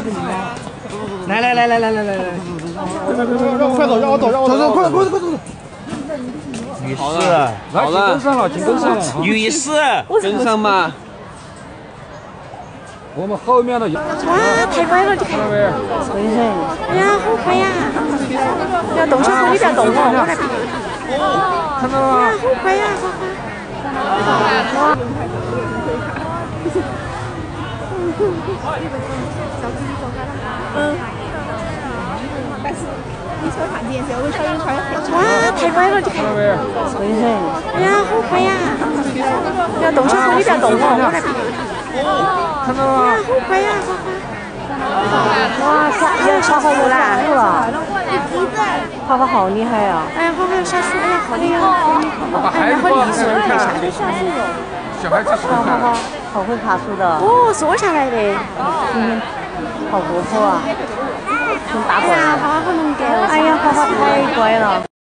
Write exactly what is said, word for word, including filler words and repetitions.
来来来来来来来来，快走，让我走，让我走，走走，快快快走走。女士， 好了，跟上了，请跟上了。 女士， 跟上吧。我们后面的。哇， 太快了，你看。 回神。 哎呀，好快呀！不要动小狗，你不要动我，我来比。 看到了吗？ 哎呀，好快呀，花花。哇！嗯。但是你说看见这，我小人穿哇，太快了，你看。回神。哎呀，好快呀！不要动小狗，你不要动我，我来比。 看到了吗？ 哎呀，好快呀，花花。哇，下有小火炉啦！花花好厉害啊！哎呀，花花要下水，哎呀，好厉害！哎呀，好厉害，下水下水了。 小孩子喜欢花花好会爬树的。哦，缩下来的。嗯，好活泼啊！真大个。哎呀，花花好能干。哎呀，花花太乖了。